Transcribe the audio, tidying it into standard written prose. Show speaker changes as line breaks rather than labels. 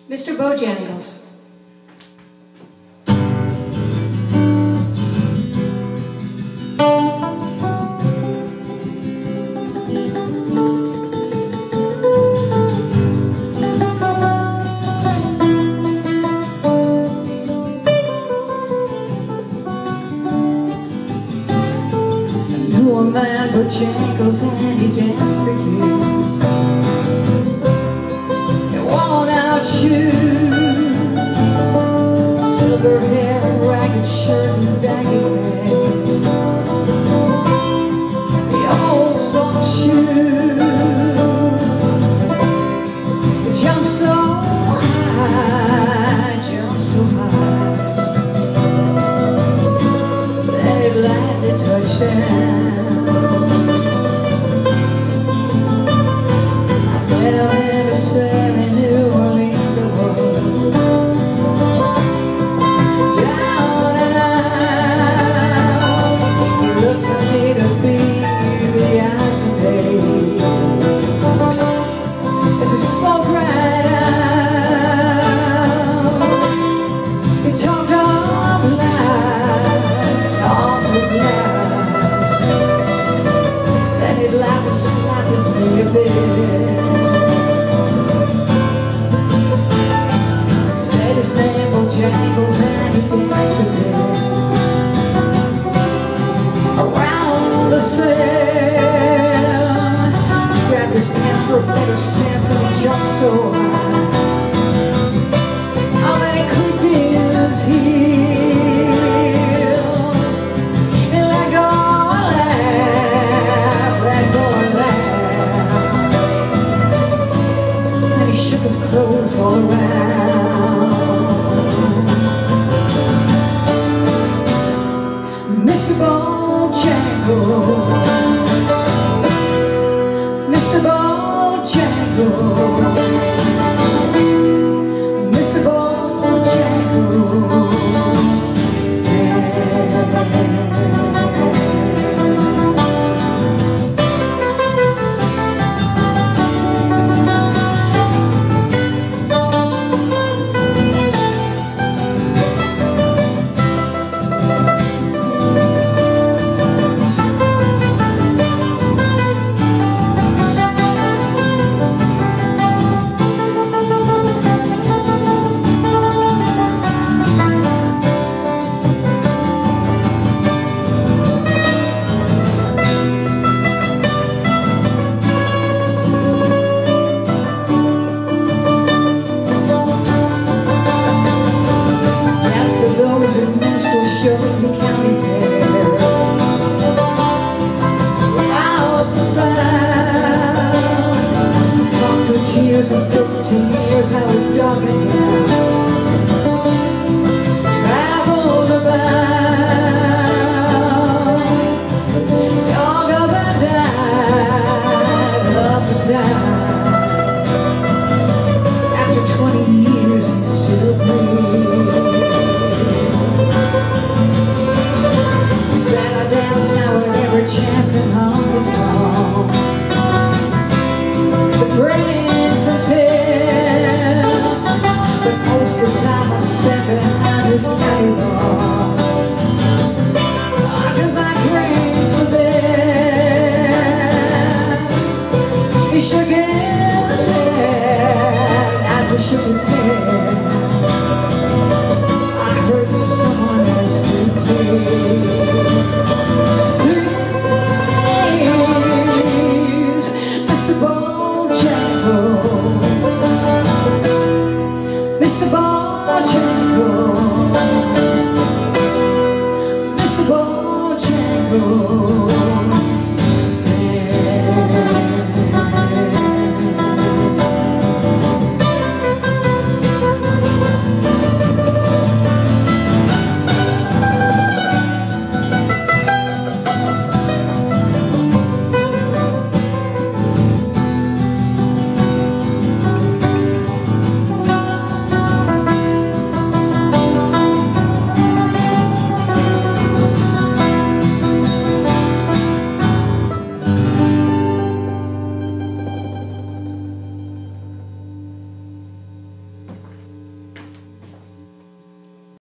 Mr. Bojangles.
A man Bojangles and he danced for you in worn-out shoes, silver hair and ragged shirt and baggy pants, the old soft shoes. He jumped so high, that it lightly touched down. Said his name Bojangles and he danced to me around the sand. He grabbed his pants for a better stance and he jumped so high. Oh, then he clicked his heel and let go and laugh, let go and laugh. And he shook his clothes all around. Mr. Bojangles, Mr. Bojangles, Mr. Bojangles, shows and county fairs without the sound. Talked through tears and 15 years how it's dogging him. Traveled about, dog up and died, up and down. After 20 years he still breathes. Chance at home is home. The brings and tips, but most of the time I spend behind his county bar. Cause I drink so bad. He shook his head as he shook his head.